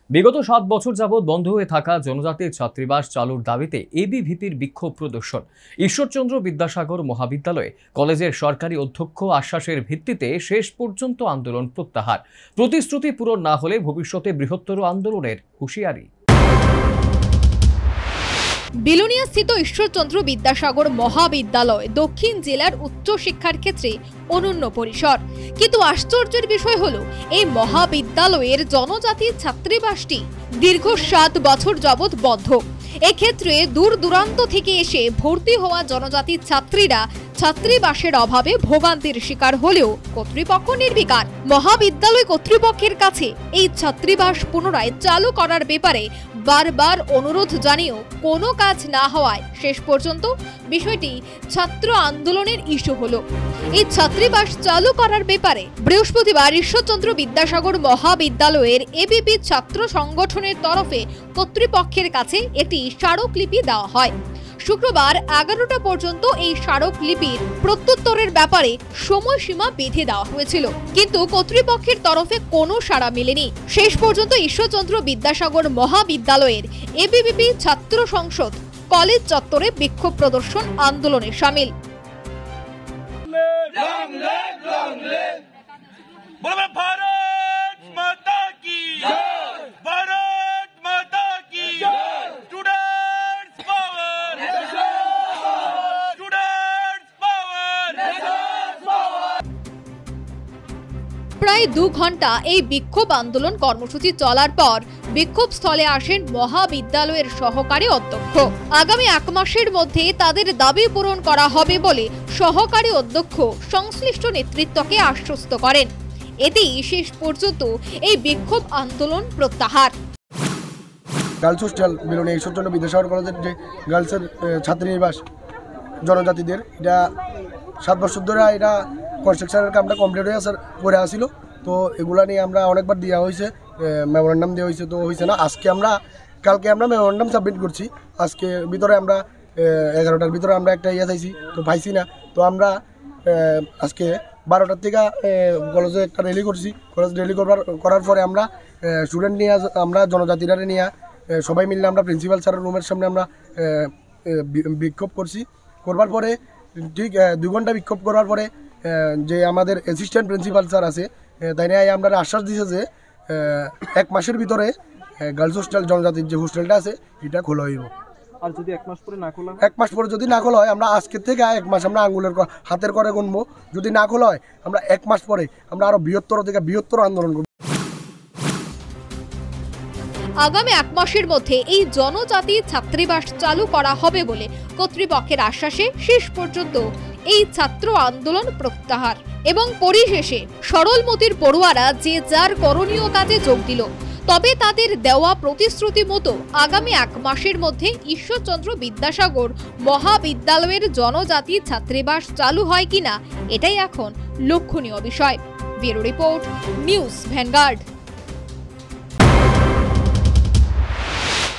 বিগত 7 বছর যাবৎ বন্ধ হয়ে থাকা জনজাতির ছাত্রীবাস চালুর দাবিতে এবিভিপির বিক্ষোভ প্রদর্শন। ঈশ্বরচন্দ্র বিদ্যাসাগর মহাবিদ্যালয়ে কলেজের সরকারি অধ্যক্ষ আশ্বাসের ভিত্তিতে শেষ পর্যন্ত আন্দোলন প্রত্যাহার। প্রতিশ্রুতি পূরণ না হলে ভবিষ্যতে বৃহত্তর আন্দোলনের হুঁশিয়ারি। বিলোনিয়া স্থিত ঈশ্বরচন্দ্র বিদ্যাসাগর মহাবিদ্যালয় দক্ষিণ জেলার উচ্চশিক্ষার ক্ষেত্রে অনন্য পরিসর, কিন্তু আশ্চর্যের বিষয় হলো এই মহাবিদ্যালয়ের জনজাতি ছাত্রীবাসটি দীর্ঘ 7 বছর যাবৎ বন্ধ। এক্ষেত্রে দূর দূরান্ত থেকে এসে ভর্তি হওয়া জনজাতি ছাত্রীরা ছাত্রীবাসের অভাবে ভোগান্তির শিকার হলেও কর্তৃপক্ষ নির্বিকার। মহাবিদ্যালয় কর্তৃপক্ষের কাছে এই ছাত্রীবাস পুনরায় চালু করার ব্যাপারে বারবার অনুরোধ জানিয়েও কোনো কাজ না হওয়ায় শেষ পর্যন্ত বিষয়টি ছাত্র আন্দোলনের ইস্যু হলো। এই ছাত্রীবাস চালু করার ব্যাপারে বৃহস্পতিবার ঈশ্বরচন্দ্র বিদ্যাসাগর মহাবিদ্যালয়ের এবিপি ছাত্র সংগঠনের তরফে কর্তৃপক্ষের কাছে একটি স্মারকলিপি দেওয়া হয়। শুক্রবার 11টা পর্যন্ত এই স্মারকলিপির প্রত্যুত্তরের ব্যাপারে সময়সীমা বেঁধে দেওয়া হয়েছিল, কিন্তু কর্তৃপক্ষের তরফে কোনো সাড়া মেলেনি। শেষ পর্যন্ত ঈশ্বরচন্দ্র বিদ্যাসাগর মহাবিদ্যালয়ের এবিভিপি ছাত্র সংসদ কলেজ চত্বরে বিক্ষোভ প্রদর্শন আন্দোলনে শামিল। প্রায় 2 ঘন্টা এই বিক্ষোভ আন্দোলন কর্মসূচি চলার পর বিক্ষোভ স্থলে আসেন মহাবিদ্যালয়ের সহকারী অধ্যক্ষ। আগামী 1 মাসের মধ্যে তাদের দাবি পূরণ করা হবে বলে সহকারী অধ্যক্ষ সংশ্লিষ্ট নেতৃত্বকে আশ্বস্ত করেন। এতেই শেষ পর্যন্ত এই বিক্ষোভ আন্দোলন প্রত্যাহার। গার্লস হোস্টেল বিলোনিয়া ঈশ্বরচন্দ্র বিদ্যাসাগর কলেজের যে গার্লসের ছাত্রীনিবাস জনজাতিদের, এটা 7 বছর ধরে এটা কনস্ট্রাকশনের কামটা কমপ্লিট হয়ে করে আসছিল। তো এগুলা নিয়ে আমরা অনেকবার দেওয়া হয়েছে, মেমোরেন্ডাম দেওয়া হয়েছে, তো হয়েছে না। কালকে আমরা মেমোরেন্ডাম সাবমিট করছি। আজকে ভিতরে আমরা 11টার ভিতরে আমরা একটা চাইছি, তো পাইছি না। তো আমরা আজকে 12টার থেকে কলেজে একটা র্যালি করছি। কলেজ র্যালি করার পরে আমরা স্টুডেন্ট নিয়ে, আমরা জনজাতিরা নিয়ে সবাই মিলে আমরা প্রিন্সিপাল স্যারের রুমের সামনে আমরা বিক্ষোভ করছি। করবার পরে ঠিক 2 ঘন্টা বিক্ষোভ করার পরে যে আমাদের অ্যাসিস্ট্যান্ট প্রিন্সিপাল স্যার আছে, তাই নিয়ে আমরা আশ্বাস দিয়েছে যে 1 মাসের ভিতরে গার্লস হোস্টেল জনজাতির যে হোস্টেলটা আছে এটা খোলা হইব। আর যদি 1 মাস পরে না খোলা, 1 মাস পরে যদি না খোলা হয়, আমরা আজকের থেকে 1 মাস আমরা আঙ্গুলের হাতের করে গুনবো। যদি না খোলা হয়, আমরা 1 মাস পরে আমরা আরো বৃহত্তর আন্দোলন করব। আগামী 1 মাসের মধ্যে এই জনজাতি ছাত্রীবাস চালু করা হবে বলে কর্তৃপক্ষের আশ্বাসে শেষ পর্যন্ত এই ছাত্র আন্দোলন প্রত্যাহার। এবং পরিশেষে সরলমতির পড়ুয়ারা যে যার করণীয় কাজে যোগ দিল। তবে তাদের দেওয়া প্রতিশ্রুতি মতো আগামী 1 মাসের মধ্যে ঈশ্বরচন্দ্র বিদ্যাসাগর মহাবিদ্যালয়ের জনজাতি ছাত্রীবাস চালু হয় কিনা এটাই এখন লক্ষণীয় বিষয়। Bureau report, News vanguard.